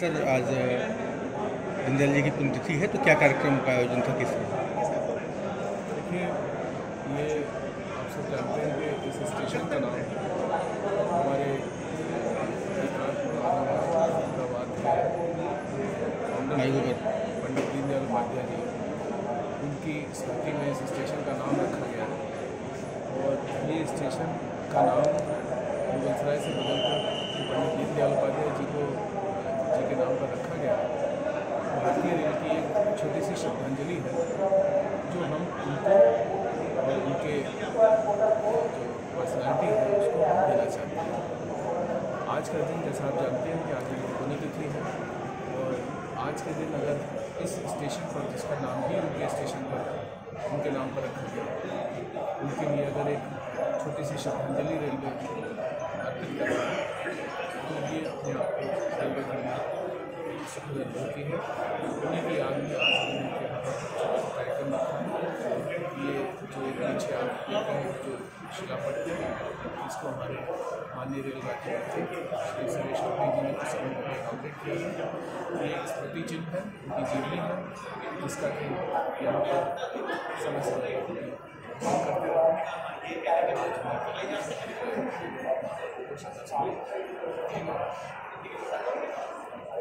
Sir आज दीनदयाल जी की पुण्यतिथि है, तो क्या कार्यक्रम का आयोजन था, किस तरह? देखिए, ये आप सब जानते हैं कि इस स्टेशन का नाम हमारे अहमदाबाद के फाउंडर पंडित दीनदयाल उपाध्याय जी, उनकी स्मृति में इस स्टेशन का नाम रखा गया है। और ये स्टेशन का नाम मुगलसराय से बदलकर पंडित दीनदयाल उपाध्याय जी के नाम पर रखा गया है। भारतीय रेल की एक छोटी सी श्रद्धांजलि है जो हम उनको और उनके जो पर्सनैलिटी है उसको हम देना चाहते हैं। आज का दिन, जैसा आप जानते हैं कि आज उनकी पुण्यतिथि है, और आज के दिन अगर इस स्टेशन पर, जिसका नाम भी उनके स्टेशन पर उनके नाम पर रखा गया, उनके लिए अगर एक छोटी सी श्रद्धांजलि रेलवे अर्पित करें तो ये अपने आप को रेलवे के लिए सुखद होती है। उन्हीं की याद में आज हमने कार्यक्रम रखा है। ये जो पीछे आप देख रहे हैं, जो शिलापट्ट है, इसको हमारे माननीय रेल राज्य मंत्री श्री सुरेश अंगड़ी जी ने कुछ समय पहले इनॉग्रेट किया है। ये एक स्मृति चिन्ह है, उनकी जीवनी है, जिसका कि यहाँ पर समय समय करते रहते हैं।